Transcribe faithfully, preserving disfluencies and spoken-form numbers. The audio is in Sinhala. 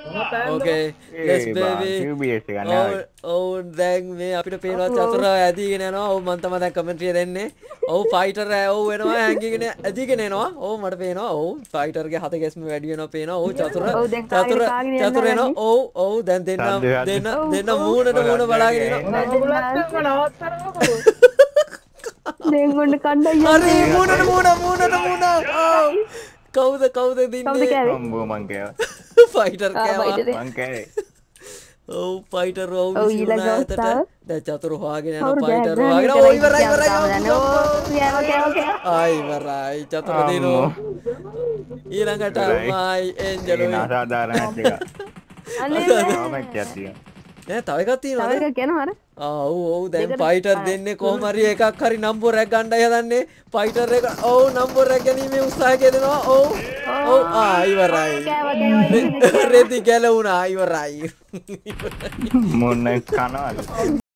Okay, let's baby. ඔව් ඔව් දැන් මේ අපිට පේනවා චතුර ඇදීගෙන යනවා. ඔව් මම තමයි දැන් කමෙන්ට් එක දෙන්නේ. ඔව් ෆයිටර් ඔව් වෙනවා හැංගිගෙන ඇදීගෙන එනවා. ඔව් මට පේනවා. ඔව් ෆයිටර්ගේ හත ගැස්ම වැඩි වෙනවා පේනවා. ඔව් චතුර චතුර චතුර එනවා. ඔව් ඔව් දැන් දෙන්න දෙන්න දෙන්න මූණට මූණ බලාගෙන ඉනවා. දැන් ගොන්න කණ්ඩායම් හරි මූණට මූණ මූණට මූණ. ඔව් කවුද කවුද දින්නේ? අම්බෝ මං කෑවා. ෆයිටර් කෑවා. මං කෑවේ. ඔව් ෆයිටර් ඔව් ඔව් ඊළඟ අවස්ථාව දැන් චතුර හොයාගෙන යනවා ෆයිටර් හොයාගෙන ඔව් ඉවරයි ඉවරයි ආයි ඉවරයි චතුර දිනෝ ඊළඟට මයි එන්ජලෝ අසාධාරණ එක. අනේ කොමෙන්ට් එකක් තියෙනවා. නෑ තව එකක් තියෙනවද? තව එකක් යනවා අර. ආ ඔව් ඔව් දැන් ෆයිටර් දෙන්නේ කොහොම හරි එකක් හරි නම්බරයක් ගන්නයි හදන්නේ. ෆයිටර් එක ඔව් නම්බරයක් ගැනීමේ උත්සාහය දෙනවා. ඔව් ඔව් ආ ඉවරයි. රෙදි ගැලුණා ඉවරයි. මොන කනවද?